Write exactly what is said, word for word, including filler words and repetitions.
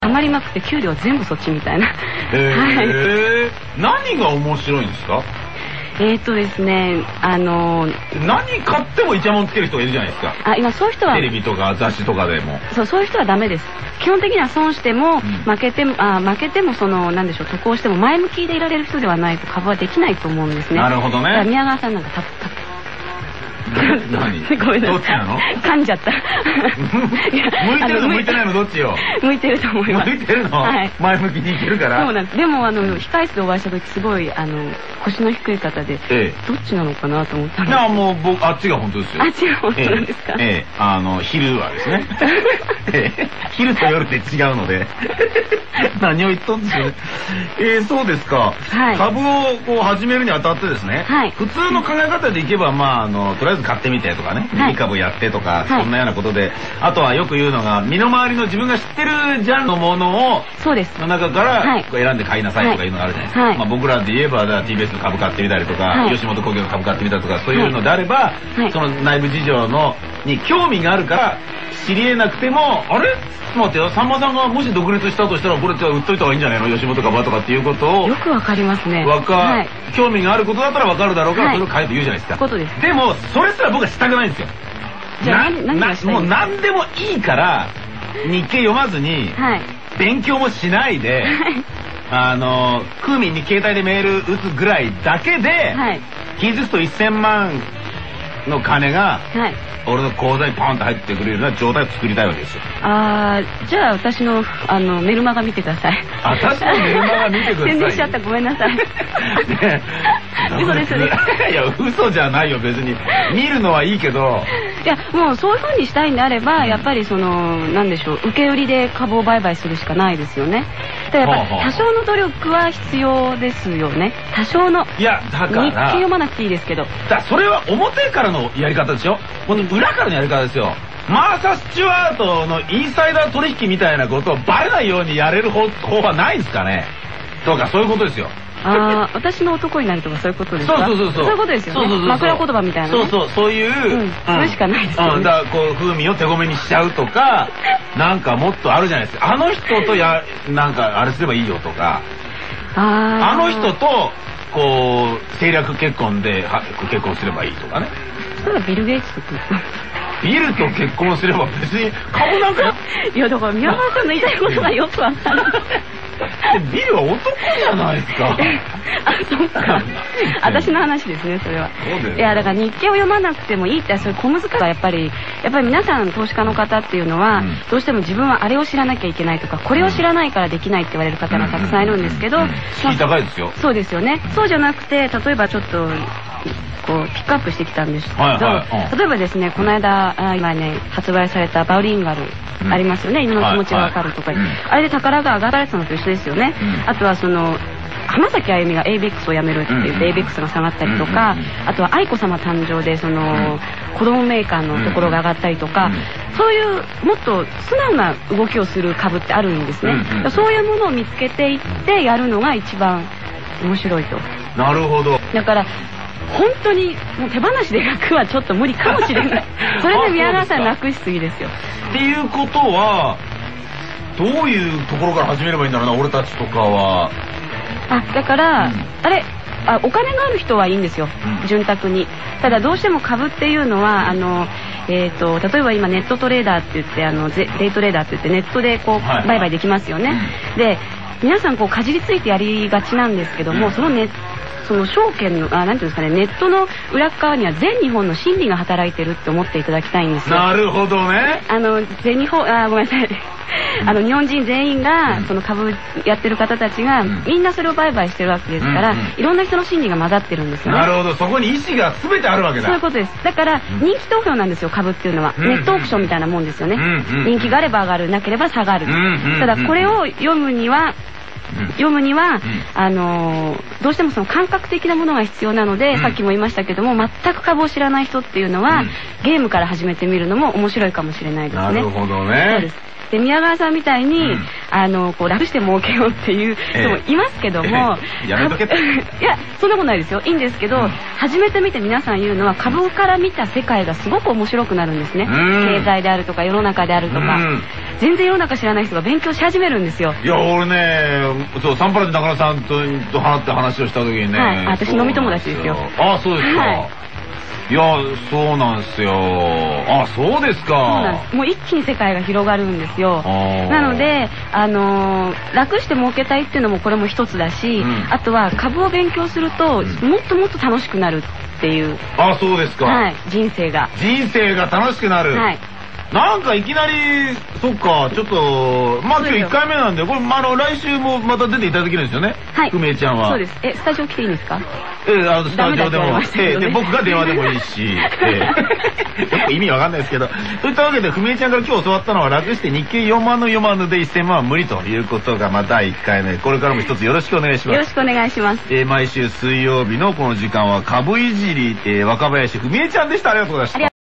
余りまくって給料全部そっちみたいな。 えー、何が面白いんですか？ えーとですね、あのー、 何買ってもイチャモンつける人がいるじゃないですか。 あ、今そういう人はテレビとか雑誌とかでも。 そう、そういう人はダメです。基本的には損しても、うん、負けても、あ、負けてもその、なんでしょう、得をしても前向きでいられる人ではないと株はできないと思うんですね。 なるほどね。 宮川さんなんかた、た、 何？ ごめんなさい。 どっちなの？ 噛んじゃった。 向いてるの向いてないのどっちよ？ 向いてると思います。 向いてるの？はい。前向きにいけるから。 そうなんです。でもあの控室でお会いした時すごいあの腰の低い方で、どっちなのかなと思ったんです。 いやもう僕あっちが本当ですよ。 あっちが本当なんですか？ ええ、あの昼はですね。昼と夜って違うので。何を言っとんですよね。えー、そうですか。株をこう始めるにあたってですね。普通の考え方でいけばまああのとりあえず買ってみてとかね、いい株やってとか、そんなようなことで、あとはよく言うのが身の回りの自分が知ってるジャンルのものをそうですの中から選んで買いなさいとかいうのがあるじゃないですか。まあ僕らで言えば ティービーエス の株買ってみたりとか、吉本興業の株買ってみたりとか、そういうのであれば、その内部事情のに興味があるから知り得なくても、あれ待ってよ、さんまさんがもし独立したとしたらこれじゃあ売っといた方がいいんじゃないの、吉本株はとかっていうことをよくわかりますね。 わか興味があることだったらわかるだろうから、それを変えて言うじゃないですか。でもそれすら僕はしたくないんですよ。 じゃあ何がしたいんですか？ もう何でもいいから日経読まずに勉強もしないで、あのクーミンに携帯でメール打つぐらいだけで気づくとせんまんの金が俺の口座にパンと入ってくるような状態を作りたいわけですよ。 ああ、じゃあ私のあのメルマガ見てください。 私のメルマガ見てください。 宣伝しちゃった、ごめんなさい。嘘ですね。 いや嘘じゃないよ別に。見るのはいいけど。 いやもうそういう風にしたいんであれば、やっぱりそのなんでしょう、受け売りで株を売買するしかないですよね。だからやっぱ多少の努力は必要ですよね。多少の。 いやだから日経読まなくていいですけど。 だそれは表からのやり方ですよ。本当裏からのやり方ですよ。マーサ・スチュワートのインサイダー取引みたいなことをバレないようにやれる方法はないんですかね。とかそういうことですよ。 ああ、私の男になるとかそういうことですか？ そうそうそうそう。 そういうことですよね。枕言葉みたいな。 そうそう、そういう。 それしかないですよね。 だからこう風味を手ごめにしちゃうとか、なんかもっとあるじゃないですか。あの人とや、なんかあれすればいいよとか。あの人と、こう、政略結婚で結婚すればいいとかね。 それはビル・ゲイツと結婚。 ビルと結婚すれば別に株なんか。 いやだから宮川さんの言いたいことがよくわかる。 ビルは男じゃないですか。 あ、そっか。私の話ですね、それは。いやだから日経を読まなくてもいいって、そういう小難しさやっぱりやっぱり皆さん投資家の方っていうのは、どうしても自分はあれを知らなきゃいけないとか、これを知らないからできないって言われる方がたくさんいるんですけど、 敷居高いですよ。 そうですよね。そうじゃなくて、例えばちょっとこうピックアップしてきたんですけど、例えばですね、この間今ね発売されたバウリンガルありますよね。犬の気持ちがわかるとか、あれで宝が上がられてたのと一緒ですよね。あとはその浜崎あゆみが エイベックス を辞めるって言って エイベックス が下がったりとか、あとは愛子様誕生でその子供メーカーのところが上がったりとか、そういうもっと素直な動きをする株ってあるんですね。そういうものを見つけていってやるのが一番面白いと。 なるほど。 だから本当にもう手放しで楽はちょっと無理かもしれない。それで宮川さん楽しすぎですよ。 っていうことはどういうところから始めればいいんだろうな、俺たちとかは。 あ、だから、うん、あれあお金がある人はいいんですよ、うん、潤沢に。ただどうしても株っていうのはあの、えー、と例えば今ネットトレーダーって言ってあのデイトレーダーって言ってネットでこう、はい、売買できますよね、うん、で皆さんこうかじりついてやりがちなんですけども、うん、そのネットその証券のあなんていうんですかね、ネットの裏側には全日本の心理が働いてるって思っていただきたいんですよ。 なるほどね。 あの全日本あごめんなさいあの日本人全員がその株やってる方たちがみんなそれを売買してるわけですから、いろんな人の心理が混ざってるんですよね。 なるほど、そこに意思が全てあるわけだ。 そういうことです。だから人気投票なんですよ、株っていうのは。ネットオークションみたいなもんですよね。人気があれば上がる、なければ下がる。ただこれを読むには読むには、うん、あのー、どうしてもその感覚的なものが必要なので、うん、さっきも言いましたけども、全く株を知らない人っていうのは、うん、ゲームから始めてみるのも面白いかもしれないですね。 なるほどね。 そうです。で宮川さんみたいに、うん、あのこう楽して儲けようっていう人もいますけども、 ええ、やめとけっていやそんなことないですよ、いいんですけど、うん、初めて見て皆さん言うのは株から見た世界がすごく面白くなるんですね。経済であるとか世の中であるとか、 全然世の中知らない人が勉強し始めるんですよ。 いや俺ね、そうサンパラで中野さんと話って話をした時にね、はい、 私飲み友達ですよ。 あ、そうですか。いや、そうなんですよ。あ、そうですか。そうなんです。 もう一気に世界が広がるんですよ。なので、あのー、楽して儲けたいっていうのもこれも一つだし、うん、あとは株を勉強すると、うん、もっともっと楽しくなるっていう。 あ、そうですか。 はい、人生が。 人生が楽しくなる。はい。なんかいきなり、そっか、ちょっと、まあ今日いっかいめなんで、これ、まあ、あの、来週もまた出ていただけるんですよね。はい。久米ちゃんは。 そうです。え、スタジオ来ていいんですか？ ええ、あの、スタジオでも、ええ、で、僕が電話でもいいし、ええ、意味わかんないですけど、そういったわけで、久米ちゃんから今日教わったのは、楽して日経よんまんのよんまんでせんまんは無理ということが、またいっかいめ。これからも一つよろしくお願いします。 よろしくお願いします。 えー、毎週水曜日のこの時間は、株いじり、えー、若林久米ちゃんでした。ありがとうございました。